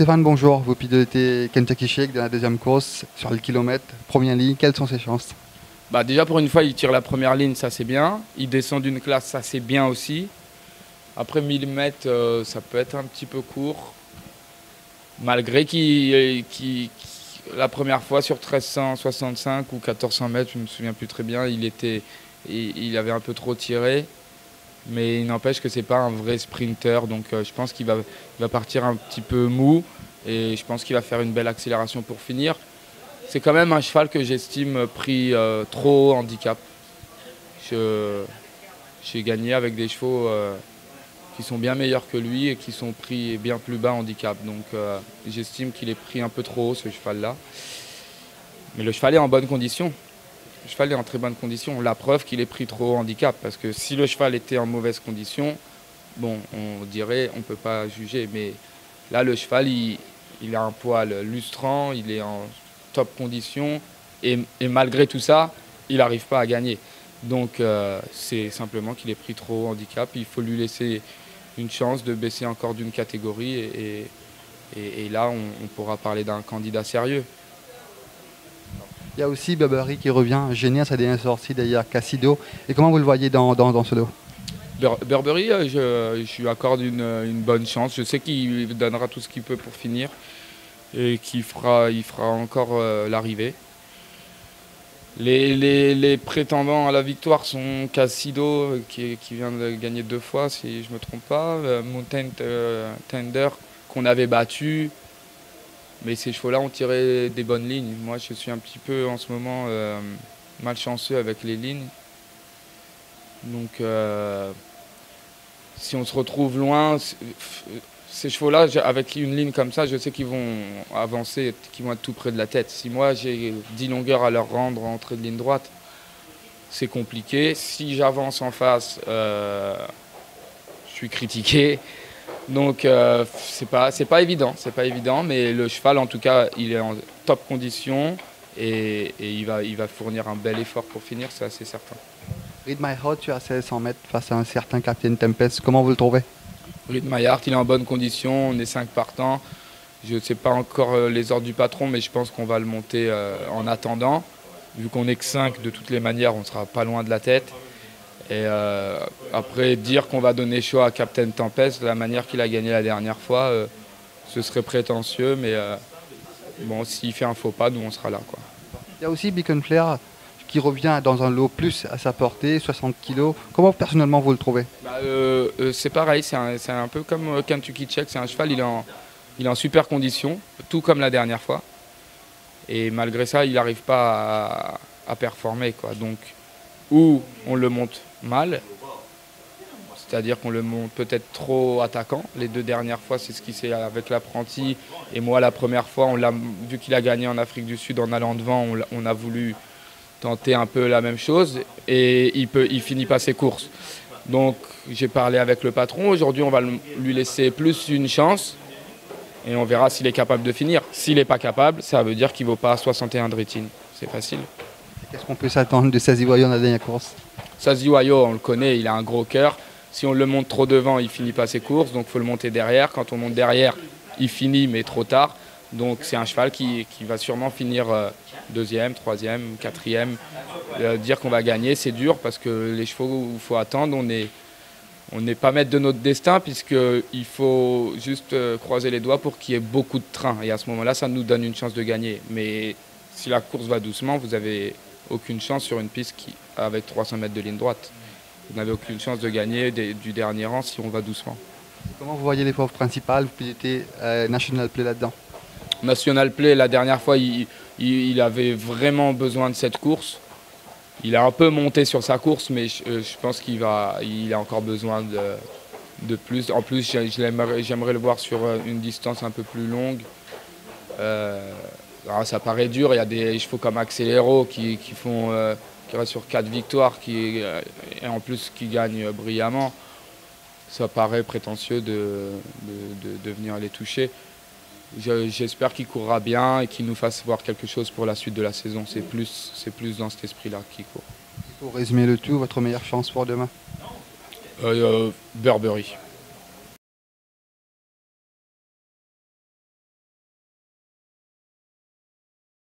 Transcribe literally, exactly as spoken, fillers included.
Stéphane, bonjour. Vous pilotez Kentucky Shake dans la deuxième course sur le kilomètre, première ligne. Quelles sont ses chances? Bah déjà pour une fois, il tire la première ligne, ça c'est bien. Il descend d'une classe, ça c'est bien aussi. Après mille mètres, euh, ça peut être un petit peu court. Malgré qu'il, qu'il, qu'il, la première fois sur treize cent soixante-cinq ou quatorze cents mètres, je ne me souviens plus très bien, il, était, il, il avait un peu trop tiré. Mais il n'empêche que ce n'est pas un vrai sprinter, donc euh, je pense qu'il va, il va partir un petit peu mou et je pense qu'il va faire une belle accélération pour finir. C'est quand même un cheval que j'estime pris euh, trop haut handicap. Je, j'ai gagné avec des chevaux euh, qui sont bien meilleurs que lui et qui sont pris bien plus bas handicap. Donc euh, j'estime qu'il est pris un peu trop haut ce cheval-là. Mais le cheval est en bonne condition. Le cheval est en très bonne condition. La preuve qu'il est pris trop haut handicap. Parce que si le cheval était en mauvaise condition, bon, on dirait on ne peut pas juger. Mais là, le cheval, il, il a un poil lustrant, il est en top condition. Et, et malgré tout ça, il n'arrive pas à gagner. Donc euh, c'est simplement qu'il est pris trop haut handicap. Il faut lui laisser une chance de baisser encore d'une catégorie. Et, et, et là, on, on pourra parler d'un candidat sérieux. Il y a aussi Burberry qui revient, génial, sa dernière sortie d'ailleurs, Cassido. Et comment vous le voyez dans, dans, dans ce lot? Burberry, je, je lui accorde une, une bonne chance. Je sais qu'il donnera tout ce qu'il peut pour finir et qu'il fera, il fera encore euh, l'arrivée. Les, les, les prétendants à la victoire sont Cassido, qui, qui vient de gagner deux fois, si je ne me trompe pas, euh, Mountain euh, Tender, qu'on avait battu. Mais ces chevaux-là ont tiré des bonnes lignes. Moi, je suis un petit peu en ce moment euh, malchanceux avec les lignes. Donc, euh, si on se retrouve loin, ces chevaux-là, avec une ligne comme ça, je sais qu'ils vont avancer, qu'ils vont être tout près de la tête. Si moi, j'ai dix longueurs à leur rendre en entrée de ligne droite, c'est compliqué. Si j'avance en face, euh, je suis critiqué. Donc euh, c'est pas, c'est pas évident, c'est pas évident, mais le cheval en tout cas il est en top condition et, et il, va, il va fournir un bel effort pour finir, c'est assez certain. Read My Heart, tu as seize cents mètres face à un certain Captain Tempest, comment vous le trouvez? Read My Heart, il est en bonne condition, on est cinq partants. Je ne sais pas encore les ordres du patron, mais je pense qu'on va le monter euh, en attendant. Vu qu'on n'est que cinq, de toutes les manières, on ne sera pas loin de la tête. Et euh, après, dire qu'on va donner chaud à Captain Tempest, de la manière qu'il a gagné la dernière fois, euh, ce serait prétentieux, mais euh, bon, s'il fait un faux pas, nous on sera là, quoi. Il y a aussi Beacon Flair qui revient dans un lot plus à sa portée, soixante kilos. Comment personnellement vous le trouvez? bah, euh, euh, C'est pareil, c'est un, c'est un peu comme Kentucky Shake, c'est un cheval, il est, en, il est en super condition, tout comme la dernière fois. Et malgré ça, il n'arrive pas à, à performer, quoi. Donc, ou on le monte mal, c'est-à-dire qu'on le monte peut-être trop attaquant. Les deux dernières fois, c'est ce qui s'est avec l'apprenti. Et moi, la première fois, on l'a, vu qu'il a gagné en Afrique du Sud en allant devant, on, on a voulu tenter un peu la même chose. Et il ne il finit pas ses courses. Donc, j'ai parlé avec le patron. Aujourd'hui, on va lui laisser plus une chance. Et on verra s'il est capable de finir. S'il n'est pas capable, ça veut dire qu'il ne vaut pas soixante et un de rating. C'est facile. Qu'est-ce qu'on peut s'attendre de Saziwayo dans la dernière course? Saziwayo, on le connaît, il a un gros cœur. Si on le monte trop devant, il ne finit pas ses courses, donc il faut le monter derrière. Quand on monte derrière, il finit, mais trop tard. Donc c'est un cheval qui, qui va sûrement finir euh, deuxième, troisième, quatrième. Euh, dire qu'on va gagner, c'est dur parce que les chevaux, il faut attendre. On n'est on n'est pas maître de notre destin puisqu'il faut juste euh, croiser les doigts pour qu'il y ait beaucoup de trains. Et à ce moment-là, ça nous donne une chance de gagner. Mais si la course va doucement, vous n'avez aucune chance sur une piste qui, avec trois cents mètres de ligne droite. Vous n'avez aucune chance de gagner des, du dernier rang si on va doucement. Comment vous voyez l'épreuve principale? Vous pilotez euh, National Play là-dedans. National Play, la dernière fois, il, il, il avait vraiment besoin de cette course. Il a un peu monté sur sa course, mais je, je pense qu'il va, il a encore besoin de, de plus. En plus, j'aimerais, j'aimerais le voir sur une distance un peu plus longue. Euh, alors ça paraît dur, il y a des chevaux comme Accélero qui, qui font... Euh, qui reste sur quatre victoires qui, et en plus qui gagne brillamment. Ça paraît prétentieux de, de, de, de venir les toucher. Je, j'espère qu'il courra bien et qu'il nous fasse voir quelque chose pour la suite de la saison. C'est plus, c'est plus dans cet esprit-là qu'il court. Pour résumer le tout, votre meilleure chance pour demain? euh, euh, Burberry.